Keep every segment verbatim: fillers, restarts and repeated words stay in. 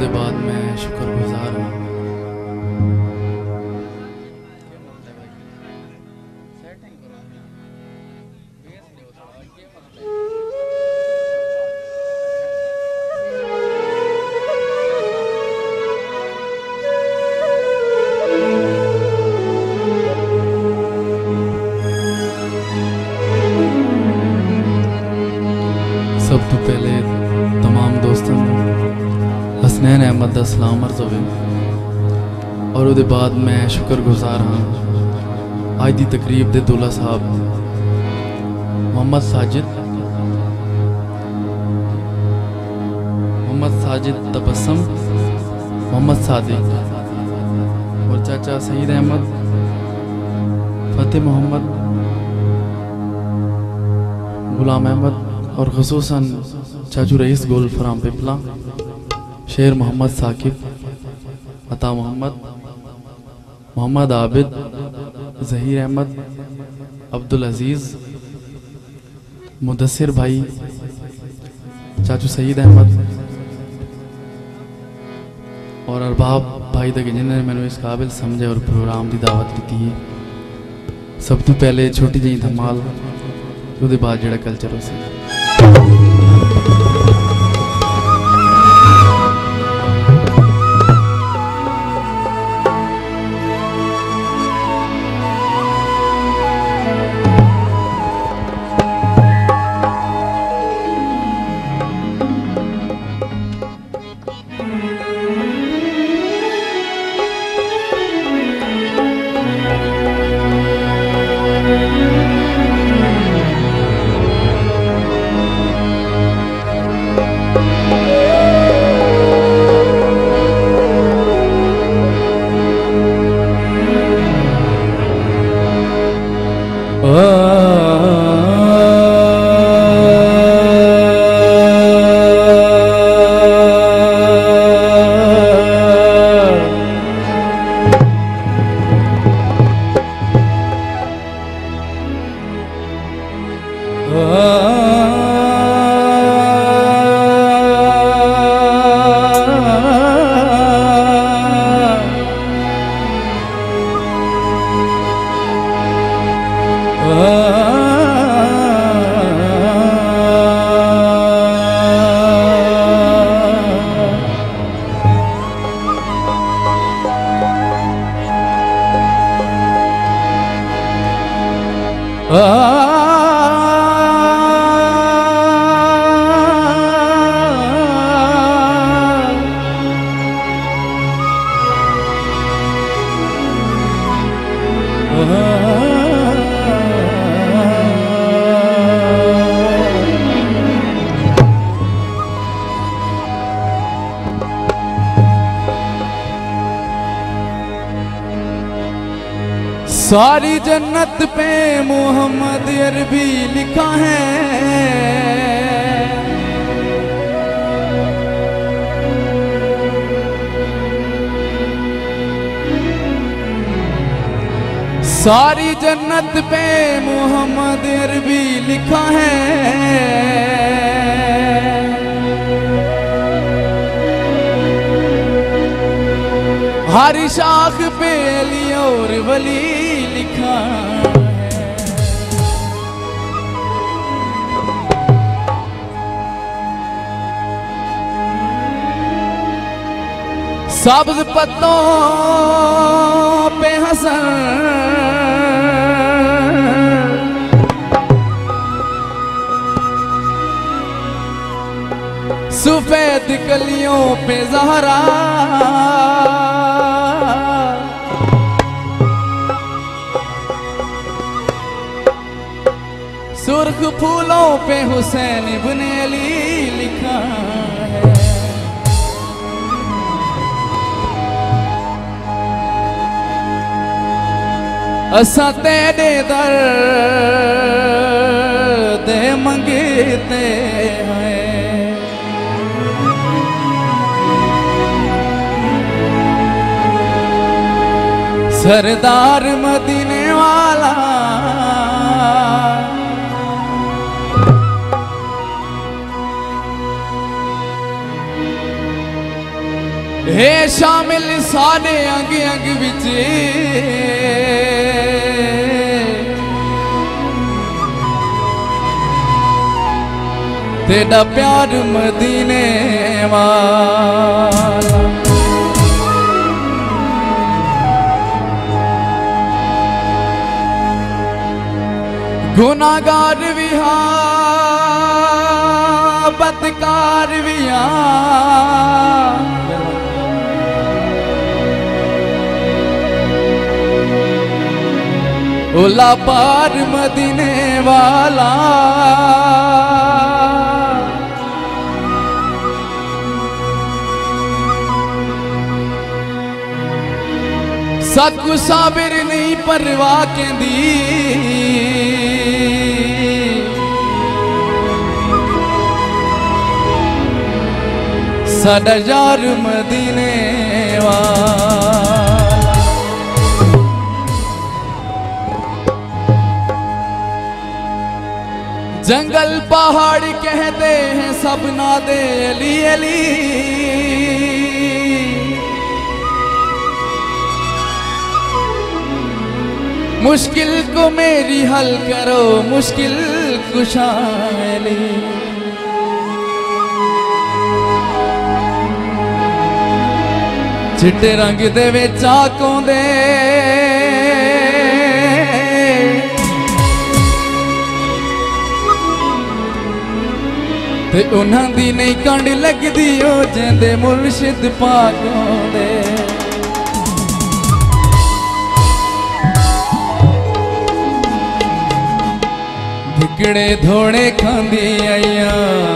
ਉਹਦੇ ਬਾਅਦ ਮੈਂ ਸ਼ੁਕਰਗੁਜ਼ਾਰ ਹਾਂ। सब तो पहले तमाम दोस्तों हसनैन अहमद दा सलाम अर्ज़ होवे और उसके बाद मैं शुक्रगुजार हाँ आज की तकरीब दे दूल्हा साहब मोहम्मद साजिद मोहम्मद साजिद तबस्सम मोहम्मद सादिक और चाचा सईद अहमद फतेह मोहम्मद गुलाम अहमद और ख़ुसूसन चाचू रईस गोल फराम पिपला शेर मोहम्मद साकिब अता मोहम्मद मोहम्मद आबिद ज़हीर अहमद अब्दुल अजीज़ मुदस्सिर भाई चाचू सईद अहमद और अरबाब भाई तक जिन्होंने मैंने इस काबिल समझे और प्रोग्राम की दावत दी है। सब तो पहले छोटी जी धमाल उसके बाद जो कल्चर उसे सारी जन्नत पे मोहम्मद अरबी लिखा है, सारी जन्नत पे मोहम्मद अरबी लिखा है। हर शाख पे अली और वली लिखा है। सब्ज पत्तों पे हसन, सफेद कलियों पे ज़हरा, सुर्ख फूलों पे हुसैन इब्न अली लिखा है। असा तेरे दर दे मंगते हैं, सरदार मदीने वाला हे शामिल सारे अंग अंग विच तेरा प्यार मदीने वाला। गुनाहगार भी हाँ बदकार भी हाँ ओला पार मदीने वाला। सतगुर साबिर नहीं परवाह कहंदी साडा यार मदीने वाला। जंगल पहाड़ कहते हैं सब नादे अली अली। मुश्किल को मेरी हल करो मुश्किल कुशा अली। चिट्टे रंग दे विच आकों दे ते उन्हां दी नहीं कंड लगदी ओ जिंदे मुर्शिद पाकों दे। धिकड़े धोड़े खांदी आईया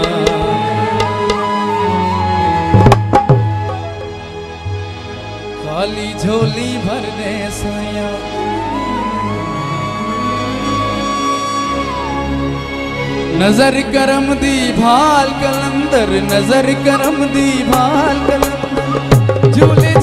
खाली झोली भर दे साया। नजर करम दी भाल कलंदर नजर करम दी भाल कलंदर झूले